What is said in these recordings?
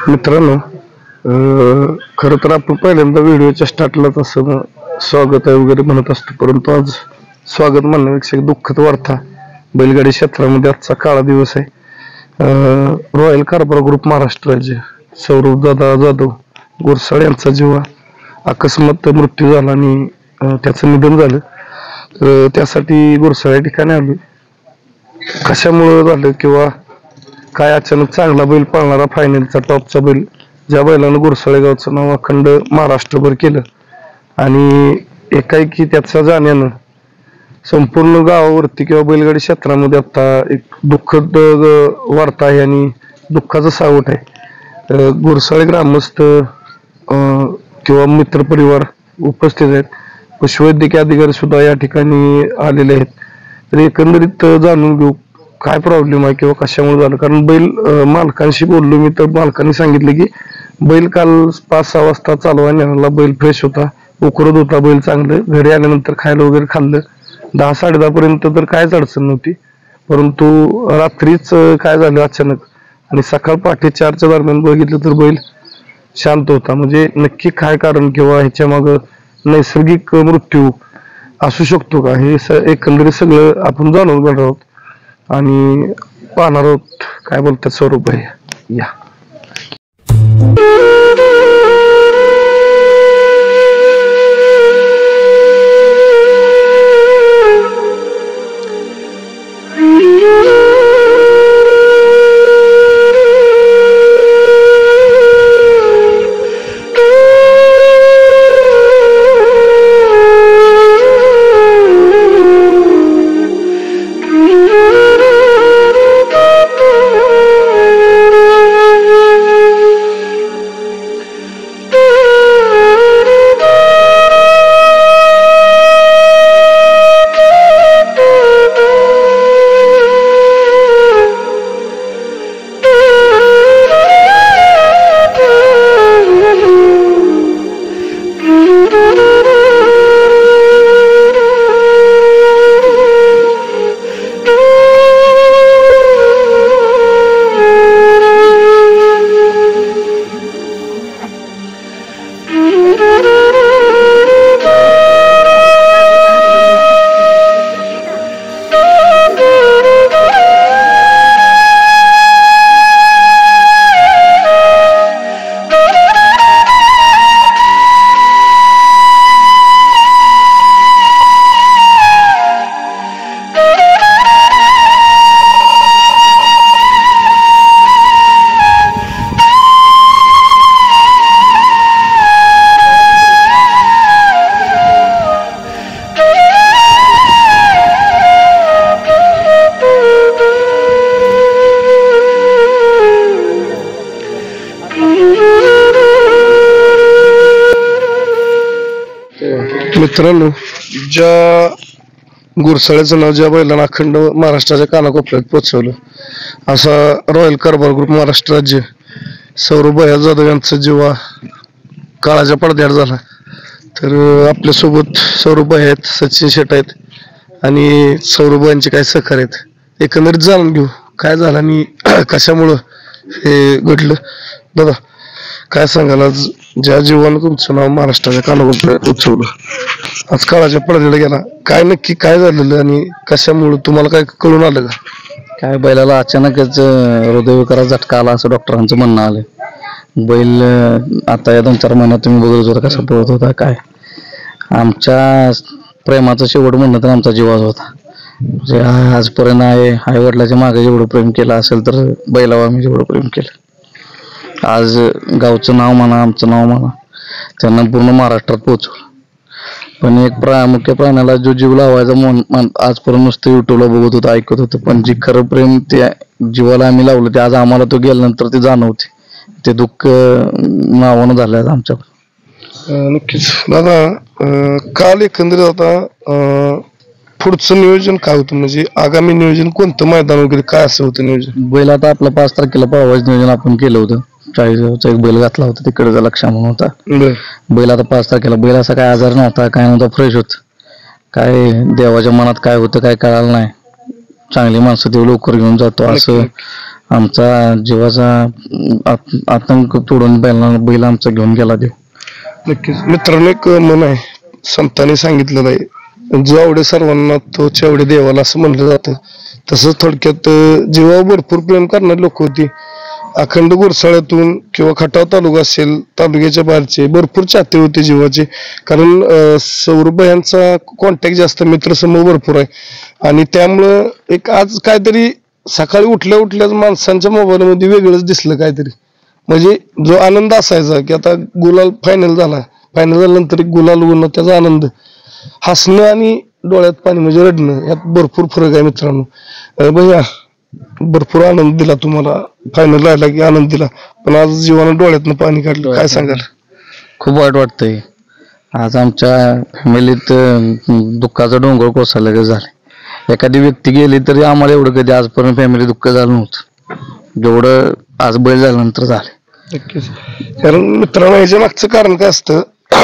मित्रांनो, खरं तर आपण पहिल्यांदा व्हिडिओच्या स्टार्टलाच असं स्वागत आहे वगैरे म्हणत असतो, परंतु आज स्वागत म्हणण्यापेक्षा एक दुःखद वार्ता बैलगाडी क्षेत्रामध्ये आजचा काळा दिवस आहे. रॉयल कारभार ग्रुप महाराष्ट्र राज्य सौरभ दादा जाधव गुरसाळ यांचा जेव्हा अकस्मात मृत्यू झाला आणि त्याचं निधन झालं, त्यासाठी गुरसाळ या ठिकाणी आलो. कशामुळे झालं किंवा काय अचानक चांगला बैल पळणारा फायनलचा टॉपचा बैल ज्या बैलानं गुरसाळे गावचं नाव अखंड महाराष्ट्रभर केलं आणि एकाएकी त्याच्या जाण्यानं संपूर्ण गावावरती किंवा बैलगाडी क्षेत्रामध्ये आता एक दुःखद वार्ता आहे आणि दुःखाचं सावट आहे. गुरसाळे ग्रामस्थ किंवा मित्रपरिवार उपस्थित आहेत, पशुवैद्यकीय अधिकारी सुद्धा या ठिकाणी आलेले आहेत. तर एकंदरीत जाणून घेऊ काय प्रॉब्लेम आहे किंवा कशामुळे झालं. कारण बैल मालकांशी बोललो मी, तर मालकांनी सांगितलं की बैल काल 5-6 वाजता चालवा नेला, बैल फ्रेश होता, उकरत होता बैल चांगलं. घरी आल्यानंतर खायला वगैरे खाल्लं, 10-10:30 पर्यंत तर कायच अडचण नव्हती. परंतु रात्रीच काय झालं अचानक आणि सकाळ पहाटे 4च्या दरम्यान बघितलं तर बैल शांत होता. म्हणजे नक्की काय कारण किंवा ह्याच्या माग नैसर्गिक मृत्यू असू शकतो का, हे एकंदरीत सगळं आपण जाणून घेणार आहोत आणि पाहणार आहोत काय बोलतात स्वरूप आहे. या मित्रांनो, ज्या गुरसाळ्याचं नाव ज्या बैलांना अखंड महाराष्ट्राच्या कानाकोपऱ्यात पोहोचवलं, असा रॉयल कारभार ग्रुप महाराष्ट्र राज्य सौरभ जाधव यांचा जेव्हा काळाच्या पडद्याआड झाला, तर आपल्यासोबत सौरभ आहेत, सचिन शेट आहेत आणि सौरभ यांचे काय सहकारी आहेत. एकंदरीत जाणून घेऊ काय झालं आणि कशामुळं हे घडलं. दादा, काय सांगाल, आज ज्या जीवानं तुमचं नाव महाराष्ट्राच्या कानाकोपऱ्यात उचवलं, आज काळाच्या पडद्याला गेला, काय नक्की काय झालेलं आणि कशामुळे तुम्हाला काय कळून आलं का? काय बैलाला अचानकच हृदयविकाराचा झटका आला असं डॉक्टरांचं म्हणणं आलं. बैल आता या 2-4 महिन्यात तुम्ही बघत होता कसा पळत होता. काय आमच्या प्रेमाचं शेवट म्हणणं तर आमचा जीवाच होता. म्हणजे आजपर्यंत आई वडिलाच्या मागे जेवढं प्रेम केलं असेल तर बैलावर आम्ही जेवढं प्रेम केलं. आज गावचं नाव म्हणा, आमचं नाव म्हणा, त्यांना पूर्ण महाराष्ट्रात पोहोचवलं. पण एक मुख्य प्राण्याला जो जीव लावायचा आजपर्यंत नुसतं युट्यूबला बघत होतं, ऐकत होतं, पण जी खरं प्रेम त्या जीवाला आम्ही लावलं ते आज आम्हाला तो गेल्यानंतर ते जाणवते. ते दुःख नावानं झालं आमच्याकडे. नक्कीच दादा, काल एकंदरीत आता पुढचं नियोजन काय होतं, म्हणजे आगामी नियोजन कोणतं मैदान वगैरे काय असं होतं नियोजन? बैल आता आपला 5 तारखेला पळवायचं नियोजन आपण केलं होतं. 40चा एक बैल घातला होता, तिकडचा लक्ष म्हणून होता बैल. आता 5 तारखेला बैल असा काय आजार नव्हता, काय नव्हता, फ्रेश होत. काय देवाच्या मनात काय होतं काय कळालं नाही. चांगली माणसं देव लवकर घेऊन जातो असं आमचा जीवाचा आतंक तोडून बैल आमचा घेऊन गेला देव. नक्कीच मित्रांनो, एक मन आहे, संतांनी सांगितलेलं आहे, जो आवडे सर्वांना तो चेवडे देवाला, असं म्हणलं जातं. तसंच थोडक्यात जीवावर भरपूर प्रेम करणारी लोक होती. अखंड गुरसाळ्यातून किंवा खटाव तालुका असेल, तालुक्याच्या बाहेरचे भरपूर चाहते होते जीवाचे. कारण सौरभ यांचा कॉन्टॅक्ट जास्त, मित्रसमूह भरपूर आहे. आणि त्यामुळं एक आज काहीतरी सकाळी उठल्या उठल्याच माणसांच्या मोबाईलमध्ये वेगळंच दिसलं काहीतरी. म्हणजे जो आनंद असायचा की आता गुलाल फायनल झाला, फायनल झाल्यानंतर एक गुलाल उडणं, त्याचा आनंद, हसणं आणि डोळ्यात पाणी म्हणजे रडणं, यात भरपूर फरक आहे मित्रांनो. भैया, भरपूर आनंद दिला तुम्हाला, फायनल राहिला की आनंद दिला, पण आज जीवानं डोळ्यातनं पाणी काढलं, काय सांगाल? खूप वाईट वाटतंय. आज आमच्या फॅमिलीत दुःखाचा डोंगर कोसळलं झालं. एखादी व्यक्ती गेली तरी आम्हाला एवढं कधी आजपर्यंत फॅमिली दुःख झालं नव्हतं जेवढं आज बैल झाल्यानंतर झालं. नक्कीच. कारण मित्रांनो, ह्याच्या मागचं कारण काय असतं,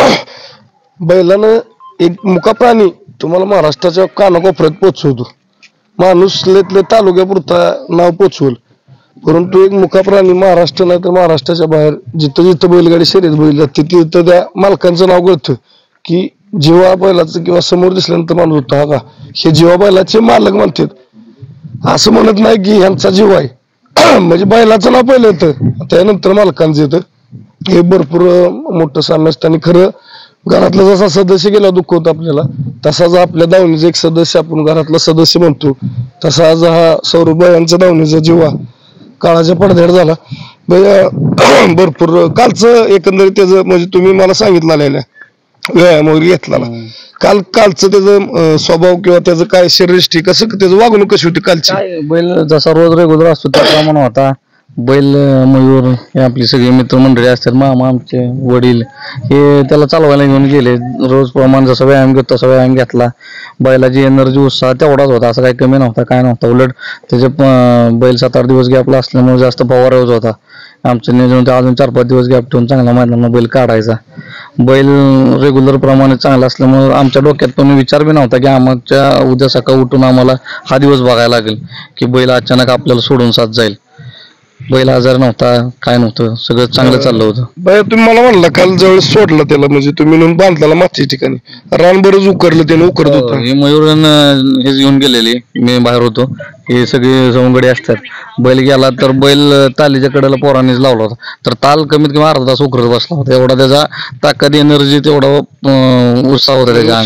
बैलानं एक मुका प्राणी तुम्हाला महाराष्ट्राच्या कानाकोपऱ्यात पोचवतो. माणूस लेतले तालुक्यापुरता नाव पोचवल, परंतु एक मुका प्राणी महाराष्ट्र नाही तर महाराष्ट्राच्या बाहेर जिथं जिथं बैलगाडी शर्यत बैल जाते तिथं त्या मालकांचं नाव कळतं की जीवा बैलाचं, किंवा समोर दिसल्यानंतर माणूस होता हा का, हे जीवा बैलाचे मालक म्हणतात. असं म्हणत नाही की ह्यांचा जीव आहे, म्हणजे बैलाचं नाव पहिलं येतं, त्यानंतर मालकांचं येतं. हे भरपूर मोठं साम्य असतं. आणि खरं घरातला जसा सदस्य गेला दुःख होतं आपल्याला, तसाच आपल्या दावणीचा एक सदस्य आपण घरातला सदस्य म्हणतो, तसा आज हा सौरभ यांचा दावणीचा जीवा काळाच्या पडद्यावर झाला. भरपूर कालचं एकंदरीत त्याचं, म्हणजे तुम्ही मला सांगितलं व्यायाम वगैरे घेतला, कालचं त्याचं स्वभाव किंवा त्याचं काय शरीरष्टी, कसं त्याचं वागणूक कशी होती कालची? बैल जसा रोज रेग्युलर असतो त्याप्रमाणे होता. बैल, मयूर, हे आपली सगळी मित्रमंडळी असतात, मामा, आमचे वडील, हे त्याला चालवायला घेऊन गेले. रोज प्रमाणे जसा व्यायाम घेतो तसा व्यायाम घेतला. बैलाची एनर्जी, उत्साह तेवढाच होता, असं काही कमी नव्हता, काय नव्हता. उलट त्याचे बैल 7-8 दिवस गॅपला असल्यामुळे जास्त पवार होत होता. आमचं नियोजन अजून 4-5 दिवस गॅप ठेवून चांगला मैदानाला बैल काढायचा. बैल रेग्युलर प्रमाणे चांगला असल्यामुळे आमच्या डोक्यात पण विचार बी नव्हता की आमच्या उद्या सकाळ उठून आम्हाला हा दिवस बघायला लागेल की बैल अचानक आपल्याला सोडून साथ जाईल. बैल आजार नव्हता, काय नव्हतं, सगळं चांगलं चाललं होतं. बाय, तुम्ही मला म्हणला काल जवळ सोडलं त्याला, म्हणजे तुम्ही नेऊन बांधला मागच्या ठिकाणी, रान बरंच उकरलं, त्याने उकरत होता. हे मयूरन हेच घेऊन गेलेली, मी बाहेर होतो, हे सगळे सवंगडी असतात. बैल गेला तर बैल तालीच्या कडेला पोरांनीच लावला होता, तर ताल कमीत कमी अर्धा तास उकरत बसला होता. एवढा त्याचा ताकद, एनर्जी, तेवढा उत्साह होता त्याच्या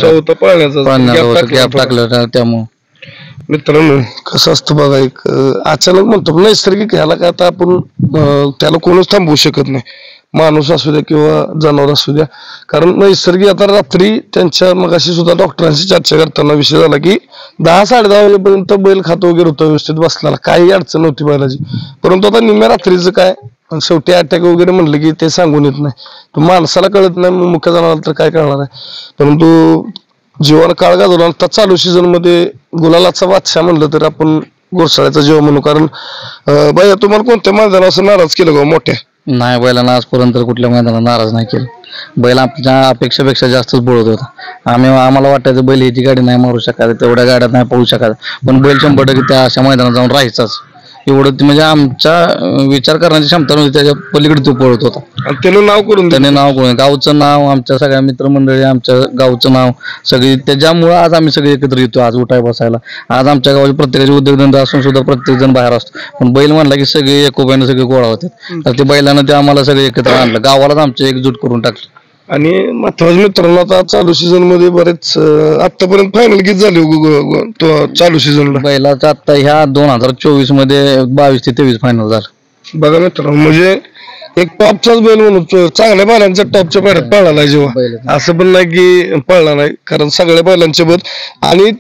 अंगात, गॅप टाकलं त्यामुळे. मित्रांनो, कसं असतं बघा, एक अचानक म्हणतो नैसर्गिक, ह्याला काय आता आपण त्याला कोणच थांबवू शकत नाही, माणूस असू द्या किंवा जनावर असू द्या. कारण नैसर्गिक, आता रात्री त्यांच्या मगाशी सुद्धा डॉक्टरांशी चर्चा करताना विषय झाला की 10-10:30 वाजेपर्यंत बैल खातो वगैरे होतं, व्यवस्थित बसला, काही अडचण नव्हती बैलाची. परंतु आता निम्म्या रात्रीचं काय, शेवटी अटॅक वगैरे म्हणलं की ते सांगून येत नाही, तो माणसाला कळत नाही, मुख्य जनावराला तर काय कळणार आहे. परंतु जीवाला काळ गाजवला. आता चालू सीझन मध्ये गुलालाचा बादशाह म्हणलं तर आपण घोरसाळ्याचा जीव म्हणू. कारण बाया, तुम्हाला कोणत्या मैदानावर असं नाराज केलं का मोठ्या? नाही, बैलांना आजपर्यंत कुठल्या मैदानात नाराज नाही केलं. बैल आपल्या अपेक्षापेक्षा जास्तच बोलत होता. आम्हाला वाटायचं बैल ह्याची गाडी नाही मारू शकत, तेवढ्या गाड्यात नाही पळू शकत, पण बैल 100% त्या अशा मैदानात जाऊन राहायचाच, एवढं म्हणजे आमच्या विचार करण्याची क्षमता नव्हती, त्याच्या पलीकडे तो पळत होता. त्याने नाव करून, गावचं नाव, आमच्या सगळ्या मित्रमंडळी, आमच्या गावचं नाव सगळी, त्याच्यामुळं आज आम्ही सगळे एकत्र येतो, आज उठाय बसायला. आज आमच्या गावाचे प्रत्येकाचे उद्योगधंदा असून सुद्धा प्रत्येक जण बाहेर असतो, पण बैल म्हणला की सगळे एकोप्याने सगळे गोळा होते. तर ते बैलानं ते आम्हाला सगळे एकत्र आणलं, गावालाच आमचे एकजूट करून टाकलं. आणि महत्वाचं मित्रांनो, आता चालू सीझन मध्ये बरेच आतापर्यंत फायनल किती झाले चालू सीझनला? बैलाचं आता ह्या 2024 मध्ये 22 ते 23 फायनल झालं. बघा मित्रांनो, म्हणजे एक टॉपचाच बैल म्हणून चांगल्या बैलांच्या टॉपच्या पायऱ्यात पळाला जेव्हा, असं पण नाही की पळला नाही, कारण सगळ्या बैलांच्या बद. आणि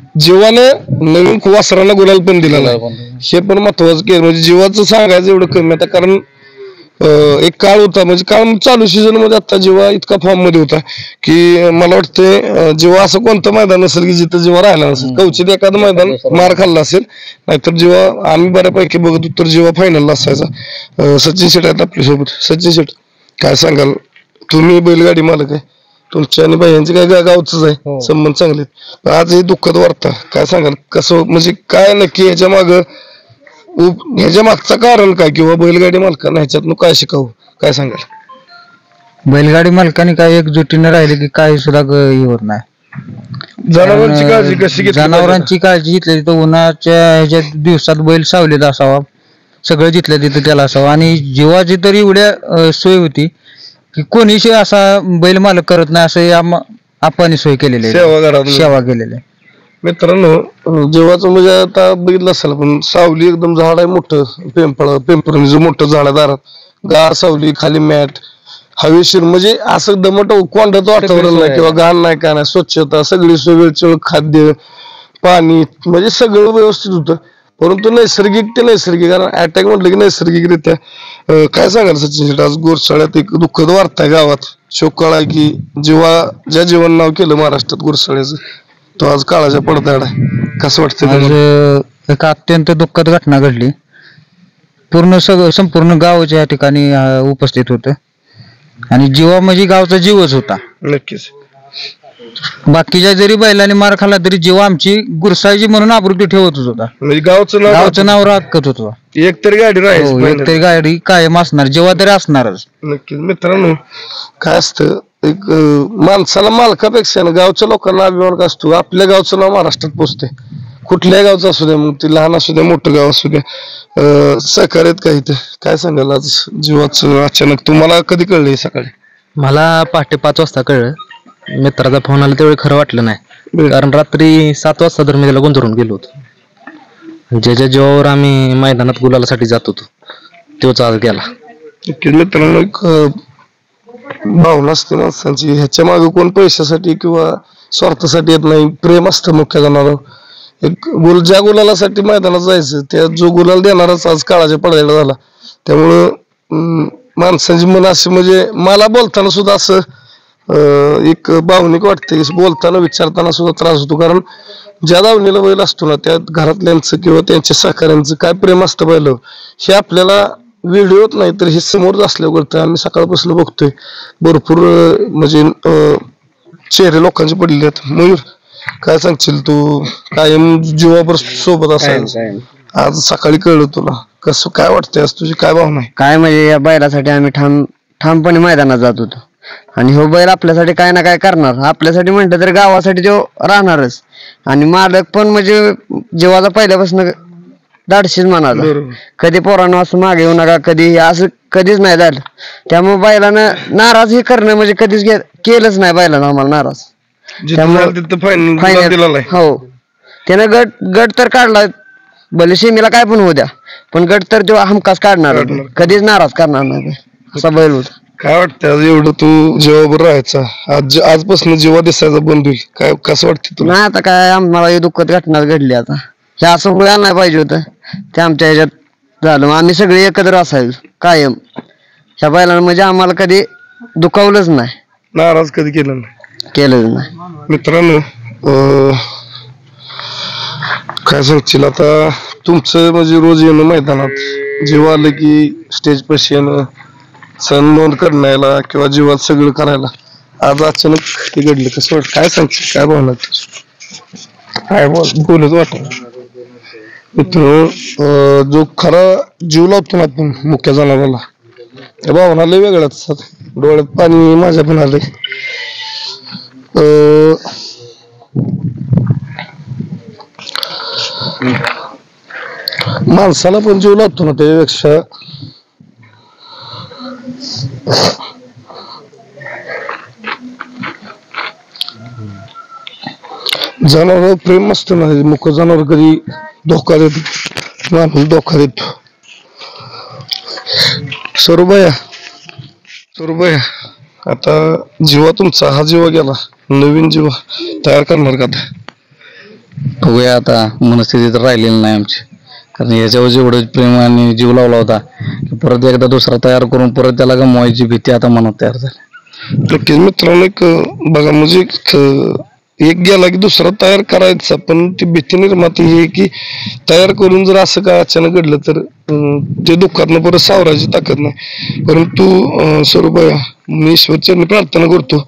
जीवानं नवीन वासराला गुलाल पण दिला नाही, हे पण महत्वाचं केलं. म्हणजे जीवाचं सांगायचं एवढं कमी आता, कारण एक काळ होता, म्हणजे काळ चालू सीझन मध्ये आता जेव्हा इतका फॉर्म मध्ये होता की मला वाटतंय जेव्हा असं कोणतं मैदान असेल की जिथं जेव्हा राहिला नसेल, कवचित एखादं मैदान मार खाल्ला असेल, नाहीतर जेव्हा आम्ही बऱ्यापैकी बघत होतो जेव्हा फायनलला असायचा. सचिन शेट आहेत आपल्यासोबत. सचिन शेट, काय सांगाल? तुम्ही बैलगाडी मालक आहे, तुमच्या आणि बायांचे काय गावच आहे, संबंध चांगले. आज हे दुःखद वार्ता, काय सांगाल? कसं म्हणजे काय नक्की याच्या माग ह्याच्या मागचं कारण काय किंवा बैलगाडी मालकांना ह्याच्यातनं काय शिकावं, काय सांगाल? बैलगाडी मालकाने काय एकजुटीने राहिले की काही सुद्धा हे होत नाही. जनावरांची काळजी कशी घेतली पाहिजे? जनावरांची काळजी घेतली तर उन्हाच्या ह्याच्या दिवसात बैल सावलीत असावा, सगळं जिथल्या तिथं त्याला असावं. आणि जीवाची तर एवढ्या सोय होती की कोणीशी असा बैल मालक करत नाही असं आपण सोय केलेली आहे, सेवा केलेली आहे. मित्रांनो, जेव्हाच म्हणजे आता बघितलं असेल पण सावली एकदम झाड आहे मोठं, पिंपळाचं मोठं झाड आहे दारात, गार सावली, खाली मॅट, हवेशीर, म्हणजे असं दमट कोंडाचं वातावरण नाही किंवा घाण नाही, काय नाही, स्वच्छता, सगळी सोय, वेळचं खाद्य, पाणी, म्हणजे सगळं व्यवस्थित होतं. परंतु नैसर्गिक ते नैसर्गिक, कारण अटॅक म्हटलं की नैसर्गिकरित्या काय सांगाल सचिन शेट, आज गुरसाळ्यात एक दुःखद वार्ता आहे गावात, शोककळा आहे की ज्या जीवन नाव केलं महाराष्ट्रात गुरसाळ्याचं, तो आज काळाच्या पडद्याआड आहे. कसं वाटतं? आज एक अत्यंत दुःखद घटना घडली. संपूर्ण गाव या ठिकाणी उपस्थित होतं आणि जीवा म्हणजे गावचा जीवच होता. नक्कीच. बाकीच्या जरी बैलाने मार खाल्ला तरी जीवा आमची गुरसाळची म्हणून आबृती ठेवतच होता, म्हणजे गावचं नाव राखत होतो. एकतरी गाडी राहील, एकतरी गाडी कायम असणार, जेव्हा तरी असणारच. नक्कीच. मित्रांनो, काय असतं, एक माणसाला मालकापेक्षा गावच्या लोकांना अभिमान का असतो, आपल्या गावचं नाव महाराष्ट्रात पोचते. कुठल्याही गावचं असू द्या, मग ते लहान असू द्या, मोठं गाव असू द्या, सहकार्यात काही ते काय सांगाल आज जीवाचं अचानक तुम्हाला कधी कळलं सकाळी? मला पहाटे 5 वाजता कळलं. मित्राचा फोन आला त्यावेळी खरं वाटलं नाही, कारण रात्री 7 वाजता तर मी त्याला गोंधळून गेलो होतो. ज्याच्या जीवावर आम्ही मैदानात गुलालासाठी जात होतो तोच आज गेला. मित्रांनो, एक भावना असते माणसांची, ह्याच्या मागे कोण पैशासाठी किंवा स्वार्थासाठी येत नाही, प्रेम असतं मुख्य जनावर. एक ज्या गुलालासाठी मैदानात जायचं, त्या जो गुलाल देणाराच आज काळाच्या पडद्याला झाला. त्यामुळं माणसांची मन अशी, म्हणजे मला बोलताना सुद्धा असं एक भावनिक वाटते, बोलताना विचारताना सुद्धा त्रास होतो. कारण ज्या दावणीला बैल असतो ना, त्या घरातल्यांचं किंवा त्यांच्या सहकाऱ्यांचं काय प्रेम असतं बैल, हे आपल्याला व्हिडिओत नाही तर हे समोर असल्यावर कळतं. आम्ही सकाळपासून बघतोय भरपूर म्हणजे चेहरे लोकांचे पडले आहेत. मयूर, काय सांगशील तू? कायम जीवावर सोबत असायचं, आज सकाळी कळलं तुला, कसं काय वाटतंय, आज तुझी काय भावना आहे? काय म्हणजे या बैलासाठी आम्ही ठामपणे मैदानात जात होतो आणि हो बैल आपल्यासाठी काय ना काय करणार, आपल्यासाठी म्हटलं तर गावासाठी तो राहणारच. आणि मालक पण म्हणजे जीवाचा पहिल्यापासून धाडशीच म्हणाला, कधी पोरांना असं मागे येऊ नका, कधी असं कधीच नाही झालं. त्यामुळे बैलानं नाराज हे करणं म्हणजे कधीच केलंच नाही बैलानं आम्हाला नाराज. हो, त्यानं गट तर काढला, भले सीमेला काय पण होऊ द्या, पण गट तर तो हमखास काढणार, कधीच नाराज करणार नाही असा बैल होता. काय वाटतं एवढं तू जेव्हा राहायचा, आजपासून जेव्हा दिसायचा बंद होईल, काय कसं वाटतं तुला? नाही आता काय, आम्हाला ही दुःखद घटना घडली. आता हे असं व्हायला नाही पाहिजे होतं, ते आमच्या ह्याच्यात झालं. आम्ही सगळे एकत्र असायचो कायम, ह्या बैलानं म्हणजे आम्हाला कधी दुखावलंच नाही, नाराज कधी केलं नाही. मित्रांनो, काय सांगशील आता तुमचं, म्हणजे रोज येणं मैदानात, जेव्हा आलं की स्टेज पाशी येणं, सण नोंद करण्याला किंवा जीवात सगळं करायला, आज अचानक ते घडलं, कसं वाटत, काय सांगशील, काय भावना, काय बोलत वाटत? मित्र, जो खरा जीव लावतो ना आपण मुख्य जनावराला, त्या भावना लय वेगळ्याच असतात. डोळ्यात पाणी माझ्या पण आलंय. माणसाला पण जीव लावतो ना, त्यापेक्षा जनावर प्रेम असतं ना, मुख्य जनावर कधी धोका देतो, माणूस धोका देतो. सरुबाया, आता जीवा तुमचा हा जीवा गेला, नवीन जीवा तयार करणार का? बघूया, आता मनस्थिती तर राहिलेली नाही आमची, कारण याच्यावर जेवढं प्रेम आणि जीव लावला होता, परत एकदा दुसरा तयार करून परत त्याला गमवायची भीती आता मनात तयार झाली. नक्कीच. मित्रांनो, एक बघा, म्हणजे एक गेला की दुसरा तयार करायचा, पण ती भीती निर्माती ही की तयार करून जर असं काय अचानक घडलं तर ते दुःखातनं परत सावरायची ताकद नाही. परंतु सरुबाया, मी ईश्वरचरणी प्रार्थना करतो,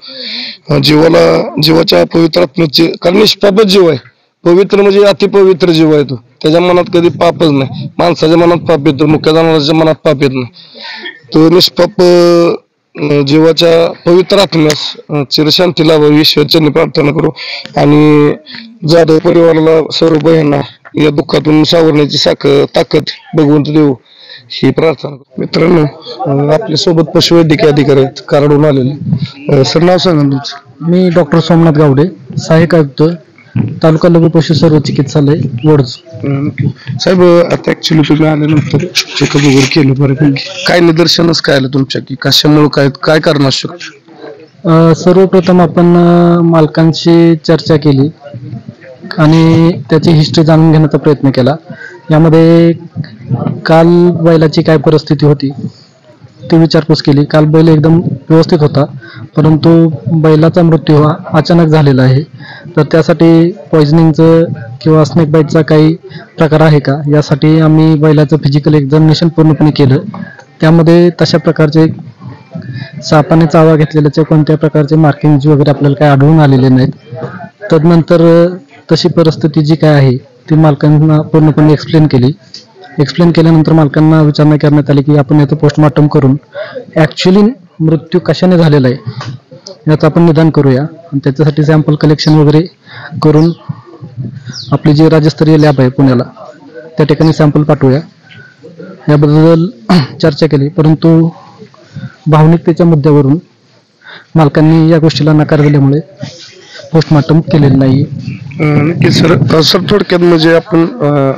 जीवाच्या पवित्र आत्म्याचे, कारण निष्पापच जीव आहे, पवित्र म्हणजे अतिपवित्र जीव आहे तो, त्याच्या मनात कधी पापच नाही. माणसाच्या मनात पाप येतो, मुख्य जनावरांच्या मनात पाप येत नाही. तो निष्पाप जीवाच्या पवित्र आत्म्यास चिरशांती लाभावी ईश्वरचरणी प्रार्थना करू. आणि जाधव परिवाराला सर्व बहिणा या दुःखातून सावरण्याची ताकद भगवंत देऊ ही प्रार्थना. मित्रांनो, आपल्या सोबत पशुवैद्यकीय अधिकारी आहेत कराडून आलेले. सर, नाव सांगा तुमचं. मी डॉक्टर सोमनाथ गावडे, सहाय्यक आयुक्त, तालुका लघु पशु सर्व चिकित्सालय वडज. साहेब, आता ऍक्च्युली तुम्ही आल्यानंतर चेकअप वगैरे केलं बऱ्यापैकी, काय निदर्शनच काय आलं तुमच्या की कशामुळे काय कारण असू शकतं? सर्वप्रथम आपण मालकांशी चर्चा केली आणि त्याची हिस्ट्री जाणून घेण्याचा प्रयत्न केला. यामध्ये काल बैलाची काय परिस्थिती होती ती विचारपूस केली. काल बैल एकदम व्यवस्थित होता, परंतु बैलाचा मृत्यू हा अचानक झालेला आहे. तर त्यासाठी पॉइझनिंगचं किंवा स्नेक बाईटचा काही प्रकार आहे का, यासाठी आम्ही बैलाचं फिजिकल एक्झामिनेशन पूर्णपणे केलं. त्यामध्ये तशा प्रकारचे सापाने चावा घेतलेल्याचे कोणत्या प्रकारचे मार्किंग्स वगैरे आपल्याला काय आढळून आलेले नाहीत. तदनंतर तशी परिस्थिती जी काय आहे ती मालकांना पूर्णपणे एक्सप्लेन केल्यानंतर मालकांना विचारणा करण्यात आली की आपण याचं पोस्टमॉर्टम करून ॲक्च्युली मृत्यू कशाने झालेला आहे याचं आपण निदान करूया. आणि त्याच्यासाठी सॅम्पल कलेक्शन वगैरे करून आपली जी राज्यस्तरीय लॅब आहे पुण्याला त्या ठिकाणी सॅम्पल पाठवूया याबद्दल चर्चा केली. परंतु भावनिकतेच्या मुद्द्यावरून मालकांनी या गोष्टीला नकार दिल्यामुळे पोस्टमॉर्टम केलेलं नाही. नक्की सर. थोडक्यात म्हणजे आपण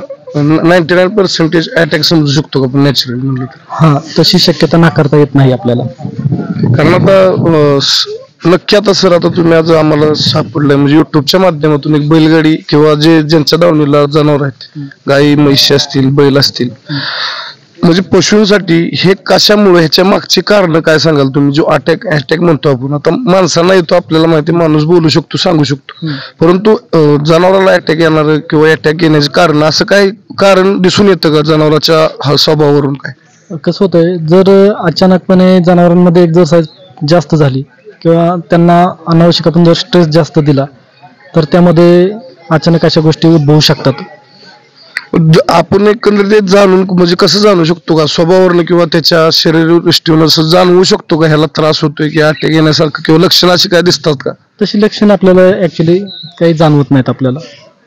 99% अटॅक समजू शकतो का आपण नॅचरल म्हणलं तर? हा, तशी शक्यता नाकारता येत नाही आपल्याला. कारण आता नक्की आता सर, आता तुम्ही आज आम्हाला सापडलंय म्हणजे युट्यूबच्या माध्यमातून एक बैलगाडी किंवा ज्यांच्या दावणीला जनावर आहेत, गाई म्हशी असतील, बैल असतील, म्हणजे पशूंसाठी हे कशामुळे, ह्याच्या मागची कारण काय सांगाल तुम्ही? जो अटॅक म्हणतो आपण, आता माणसांना येतो आपल्याला माहिती, माणूस बोलू शकतो, सांगू शकतो, परंतु जनावराला अटॅक येणार किंवा अटॅक येण्याचे कारण असं काय कारण दिसून येतं का जनावराच्या स्वभावावरून? काय कसं होतंय, जर अचानकपणे जनावरांमध्ये एक्झरसाइज जास्त झाली किंवा त्यांना अनावश्यक आपण जर स्ट्रेस जास्त दिला तर त्यामध्ये अचानक अशा गोष्टी उद्भवू शकतात. आपण एकंदरीत जाणून म्हणजे कसं जाणू शकतो का स्वभावावरनं किंवा त्याच्या शरीरदृष्टीवर असं जाणवू शकतो का ह्याला त्रास होतोय की अटॅक येण्यासारखं किंवा लक्षणं अशी काय दिसतात का? तशी लक्षणं आपल्याला ऍक्च्युली काही जाणवत नाहीत आपल्याला.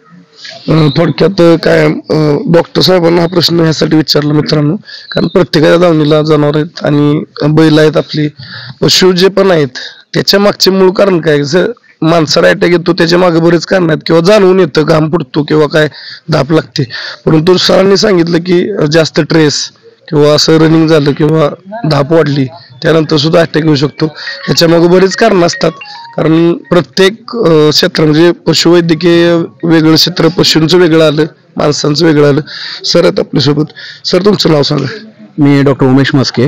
थोडक्यात काय, डॉक्टर साहेबांना हा प्रश्न ह्यासाठी विचारला मित्रांनो, कारण प्रत्येकाच्या दावणीला जनावर आहेत आणि बैल आहेत, आपली पशु जे पण आहेत त्याच्या मागचे मूळ कारण काय? माणसाला अटॅक येतो त्याच्या मागे बरेच कारण आहेत किंवा जाणवून येतं, घाम फुटतो किंवा काय धाप लागते, परंतु सरांनी सांगितलं की जास्त ट्रेस किंवा असं रनिंग झालं किंवा धाप वाढली त्यानंतर सुद्धा अटॅक येऊ शकतो. ह्याच्या मागे बरेच कारण असतात. कारण प्रत्येक क्षेत्र म्हणजे पशुवैद्यकीय वेगळं क्षेत्र, पशूंचं वेगळं आलं, माणसांचं वेगळं आलं. सर आहेत आपल्यासोबत. सर, तुमचं नाव सांगा. मी डॉक्टर उमेश मस्के,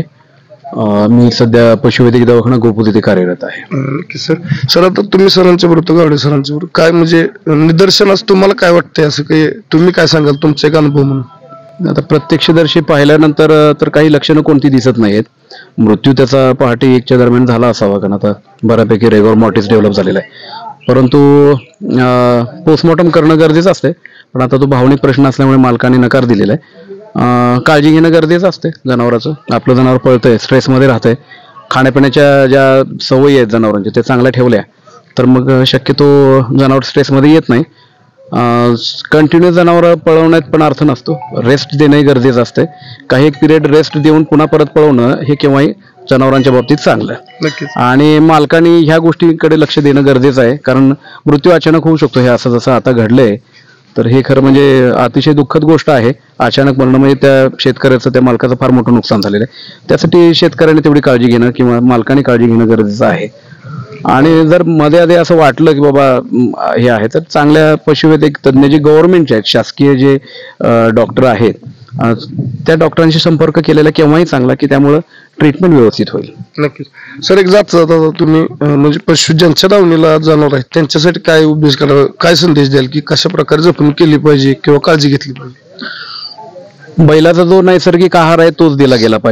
मी सध्या पशुवैद्यकीय दवाखाना गोपूर येथे कार्यरत आहे. सर, आता तुम्ही सरांच्या बरोबर, गावडे सरांच्या बरोबर, काय म्हणजे निदर्शनास तुम्हाला काय वाटतंय असं काही तुम्ही काय सांगाल तुमचा एक अनुभव म्हणून? आता प्रत्यक्षदर्शी पाहिल्यानंतर तर काही लक्षणं कोणती दिसत नाहीत. मृत्यू त्याचा पहाटे 1च्या दरम्यान झाला असावा, कारण आता बऱ्यापैकी रेगॉर मॉर्टिस डेव्हलप झालेला आहे. परंतु पोस्टमॉर्टम करणं गरजेचं असते, पण आता तो भावनिक प्रश्न असल्यामुळे मालकाने नकार दिलेला आहे. काळजी घेणं गरजेचं असते जनावराचं. आपलं जनावर पळतंय, स्ट्रेसमध्ये राहतंय, खाण्यापिण्याच्या ज्या सवयी आहेत जनावरांच्या त्या चांगल्या ठेवल्या तर मग शक्यतो जनावर स्ट्रेसमध्ये येत नाही. कंटिन्यू जनावर पळवण्यात पण अर्थ नसतो, रेस्ट देणंही गरजेचं असते. काही एक पिरियड रेस्ट देऊन पुन्हा परत पळवणं हे केव्हाही जनावरांच्या बाबतीत चांगलं आहे. आणि मालकाने ह्या गोष्टीकडे लक्ष देणं गरजेचं आहे, कारण मृत्यू अचानक होऊ शकतो. हे असं जसं आता घडलंय तर हे खरं म्हणजे अतिशय दुःखद गोष्ट आहे. अचानक मरणं म्हणजे त्या शेतकऱ्याचं, त्या मालकाचं फार मोठं नुकसान झालेलं आहे. त्यासाठी शेतकऱ्याने तेवढी काळजी घेणं किंवा मालकाने काळजी घेणं गरजेचं आहे. आणि जर मध्ये आधी असं वाटलं की बाबा हे आहे तर चांगल्या पशुवैद्यक तज्ज्ञ जे गव्हर्नमेंटचे आहेत, शासकीय जे डॉक्टर आहेत, त्या डॉक्टरांशी संपर्क केलेला केव्हाही चांगला, की त्यामुळं ट्रीटमेंट व्यवस्थित होईल. नक्कीच. सर, एक जाता तुम्ही म्हणजे पशु ज्यांच्या दावणीला जनावर आहेत त्यांच्यासाठी काय उपदेश करावा, काय संदेश द्याल की कशा प्रकारे जपणूक केली पाहिजे किंवा काळजी घेतली पाहिजे? बैलाचा जो नैसर्गिक आहार आहे तोच दिला गेला पाहिजे.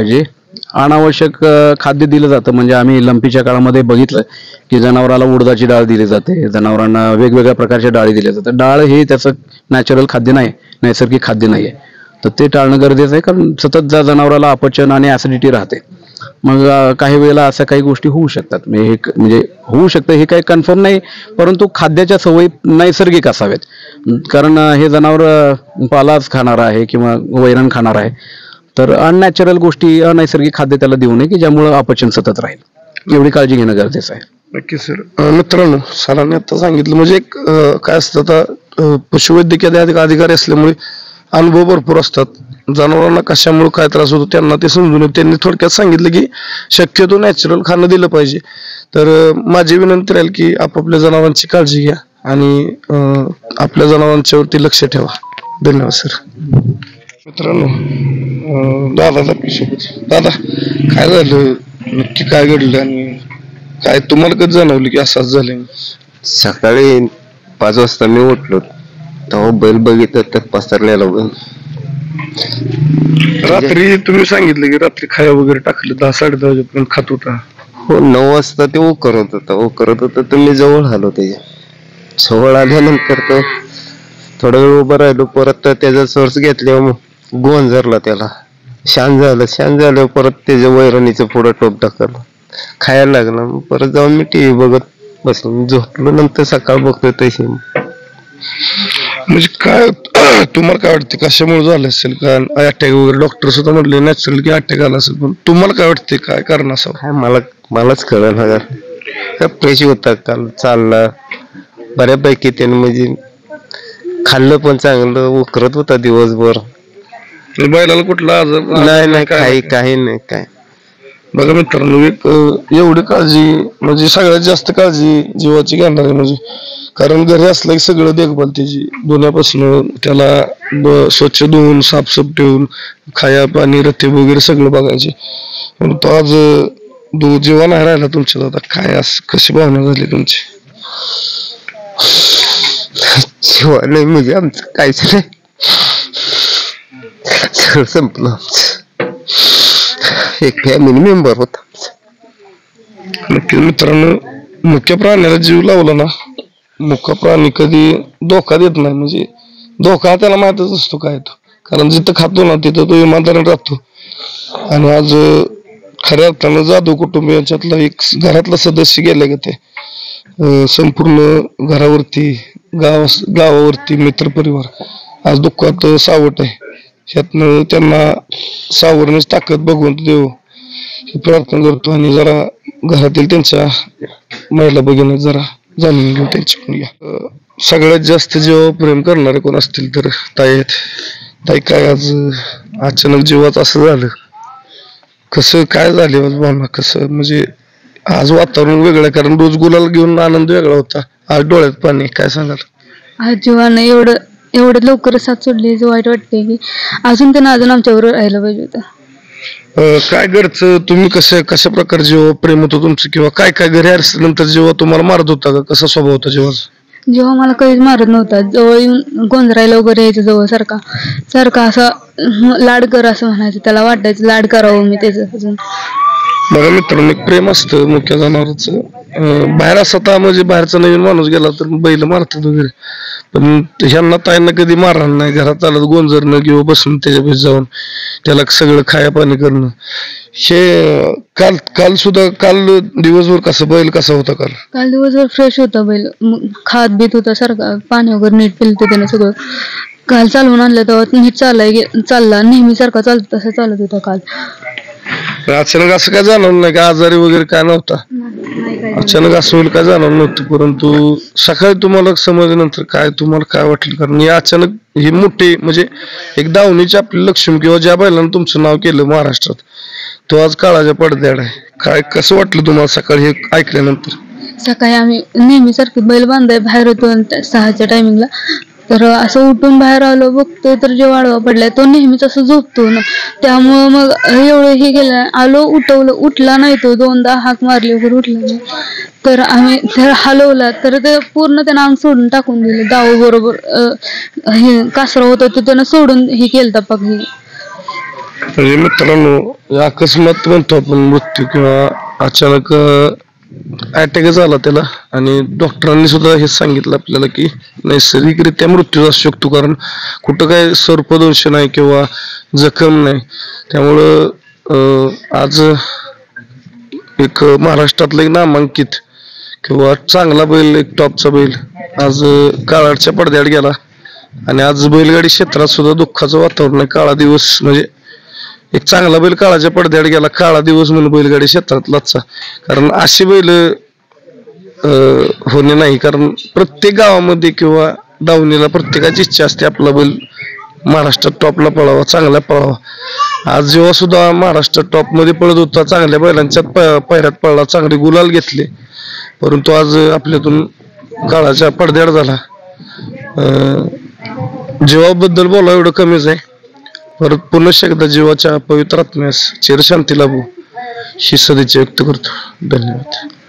अनावश्यक खाद्य दिलं जातं. म्हणजे आम्ही लंपीच्या काळामध्ये बघितलं की जनावराला उडदाची डाळ दिली जाते, जनावरांना वेगवेगळ्या प्रकारच्या डाळी दिल्या जातात. डाळ हे त्याचं नॅचरल खाद्य नाही, नैसर्गिक खाद्य नाही आहे. तर ते टाळणं गरजेचं आहे, कारण सतत ज्या जनावराला अपचन आणि ऍसिडिटी राहते. मग काही वेळेला अशा काही गोष्टी होऊ शकतात. म्हणजे होऊ शकतं हे काही कन्फर्म नाही, परंतु खाद्याच्या सवयी नैसर्गिक असाव्यात. कारण हे जनावर पालाच खाणार आहे किंवा वैरण खाणार आहे, तर अननॅचरल गोष्टी, अनैसर्गिक खाद्य त्याला देऊ नये की ज्यामुळे अपचन सतत राहील. एवढी काळजी घेणं गरजेचं आहे. नक्की सर. मित्रांनो, सरांनी आता सांगितलं म्हणजे एक काय असतं, आता पशुवैद्यकीय अधिकारी असल्यामुळे अनुभव भरपूर असतात. जनावरांना कशामुळे काय त्रास होतो त्यांना ते समजून त्यांनी थोडक्यात सांगितलं की शक्यतो नॅचरल खाणं दिलं पाहिजे. तर माझी विनंती राहील की आपापल्या जनावरांची काळजी घ्या आणि आपल्या जनावरांच्यावरती लक्ष ठेवा. धन्यवाद सर. मित्रांनो, दादा काय झालं, नक्की काय घडलं आणि काय तुम्हाला कधी जाणवलं की असंच झालं? सकाळी 5 वाजता मी उठलो, तेव्हा बैल बघितलं तर पसरलेला बैल. रात्री तुम्ही सांगितलं की रात्री खाया वगैरे टाकलं, 10-10:30 वाजेपर्यंत खात होता. हो, 9 वाजता ते ओ करत होता तर मी जवळ आलो. त्याच्या जवळ आल्यानंतर तो थोडा वेळ उभं राहिलो, परत त्याचा सोर्स घेतल्यावर गोंजरला, त्याला शांत झालं. परत त्याच्या वैरणीचं पुढं टोप टाकलं, खायला लागला. परत जाऊन मी टीव्ही बघत बसलो, झोपलो. नंतर सकाळ बघतोय तशी. म्हणजे काय तुम्हाला काय वाटतं, कशामुळे झालं असेल? का अटॅक वगैरे? डॉक्टर सुद्धा म्हटले नॅचरल की अटॅक आला असेल, पण तुम्हाला काय वाटते काय कारण असावं? काय मलाच कळलं ना. काय फ्रेश होता काल, चालला बऱ्यापैकी त्याने, म्हणजे खाल्लं पण चांगलं, उकरत होता दिवसभर. बैलाला कुठला आजार नाही काही नाही काय. बघा मित्रांनो, एक एवढी काळजी म्हणजे सगळ्यात जास्त काळजी जीवाची घेणार आहे. म्हणजे कारण घरी असलं की सगळं देखभाल त्याची, धुण्यापासून त्याला स्वच्छ धुवून साफसफ ठेवून खाया पाणी रथे वगैरे सगळं बघायचे. पण तो आज जेव्हा नाही राहिला तुमच्या, आता काय कशी भावना झाली तुमची? जेव्हा नाही म्हणजे आमचं काहीच नाही, सगळं संपलं आमचं. एक फॅमिली मेंबर होता. नक्की मित्रांनो, मुख्य प्राण्याला जीव लावला ना, मुख्य प्राणी कधी धोका देत नाही. म्हणजे धोका त्याला माहितच असतो काय तो, कारण जिथं खातो ना तिथं तो इमानदारीने राहतो. आणि आज खऱ्या अर्थानं जाधव कुटुंबियांच्यातला एक घरातला सदस्य गेले का ते संपूर्ण घरावरती, गावावरती, मित्रपरिवार आज दुःखात सावट आहे. ह्यातनं त्यांना सावरण्याची ताकद भगवंत देव ही प्रार्थना करतो. आणि जरा घरातील त्यांच्या महिला भगिनी जरा जाणून घेऊ त्यांच्याकडून घ्या. सगळ्यात जास्त जेव्हा प्रेम करणारे कोण असतील तर ताई आहेत. ताई, काय आज अचानक जीवात असं झालं, कसं काय झाले भावना? कसं म्हणजे आज वातावरण वेगळं आहे, कारण रोज गुलाल घेऊन आनंद वेगळा होता, आज डोळ्यात पाणी. काय सांगाल? आज जीवानं एवढं लवकर साथ सोडली, वाईट वाटते की अजून त्यांना आमच्याबरोबर राहायला पाहिजे होतं. काय घरचं तुम्ही कशा प्रकारे जेव्हा प्रेम होतं तुमचं, किंवा काय घरी असल्यानंतर जेव्हा तुम्हाला मारत होता का, कसा स्वभाव होता जेव्हा मला काहीच मारत नव्हता, जवळ येऊन गोंजरायला वगैरे यायचं, जवळ सारखा असा लाड कर असं म्हणायचं, त्याला वाटायचं लाड करावं मी त्याचं अजून. बघा मित्रांनो, एक प्रेम असतं मुख्य जनावरांचं. बाहेर असता म्हणजे बाहेरचा नवीन माणूस गेला तर बैल मारतात वगैरे, पण ह्यांना ताईंना कधी मारणार नाही. घरात चालत गोंजरणं किंवा बसून त्याच्यापेक्षा जाऊन त्याला सगळं खाया पाणी करणं. हे काल दिवसभर कसं बैल कसा होता? काल दिवसभर फ्रेश होता बैल, खात बीत होता, सारखा पाणी वगैरे नीट पिलतं त्यानं सगळं. काल चालवून आणलं तेव्हा नीट चालला, नेहमी सारखा चालतो तसं चालत होता काल. अचानक असं काय जाणवलं नाही का, आजारी वगैरे काय नव्हता? अचानक असं होईल काय जाणवलं नव्हतं, परंतु सकाळी तुम्हाला समजल्यानंतर काय तुम्हाला काय वाटलं? कारण हे अचानक ही मोठी म्हणजे एक दावणीची आपली लक्ष्मी, किंवा ज्या बैलानं तुमचं नाव केलं महाराष्ट्रात, तो आज काळाच्या पडद्याआड आहे. काय कसं वाटलं तुम्हाला सकाळी हे ऐकल्यानंतर? सकाळी आम्ही नेहमी सारखे बैल बांधाय बाहेर होतो 6च्या टायमिंगला, तर असं उठून बाहेर आलो, बघतो तर जे वाढवा पडलाय तो नेहमीच असं झोपतो ना, त्यामुळं मग एवढं हे केलं. आलो, उठला नाही तो, 2दा हाक मारली वगैरे उठला नाही. तर आम्ही त्याला हलवला तर ते पूर्ण त्यानं अंग सोडून टाकून दिलं. दाव बरोबर हे कासरा होतं ते त्यानं सोडून हे केलं पग हे. म्हणजे मित्रांनो अकस्मात म्हणतो आपण मृत्यू किंवा अचानक अटॅकच आला त्याला आणि डॉक्टरांनी सुद्धा हे सांगितलं आपल्याला की नैसर्गिकरित्या मृत्यू असू शकतो कारण कुठं काय सर्पदंश नाही किंवा जखम नाही. त्यामुळं आज एक महाराष्ट्रातला एक नामांकित किंवा चांगला बैल, एक टॉपचा बैल आज काळाच्या पडद्याआड गेला आणि आज बैलगाडी क्षेत्रात सुद्धा दुःखाचं वातावरण आहे. काळा दिवस म्हणजे एक चांगला बैल काळाच्या पडद्याआड गेला, काळा दिवस म्हणून बैलगाडी क्षेत्रातलाच. कारण अशी बैल होणे नाही, कारण प्रत्येक गावामध्ये किंवा दावणीला प्रत्येकाची इच्छा असते आपला बैल महाराष्ट्रात टॉपला पळावा, चांगला पळावा. आज जेव्हा सुद्धा महाराष्ट्रात टॉप मध्ये पळत होता, चांगल्या बैलांच्यात पायऱ्यात पळला, चांगले गुलाल घेतले, परंतु आज आपल्यातून काळाच्या पडद्याआड झाला. जीवाबद्दल बोलावं एवढं कमीच आहे. परत पुनश्च एकदा जीवाच्या पवित्र आत्म्यास चिरशांती लाभो ही सदिच्छा व्यक्त करतो. धन्यवाद.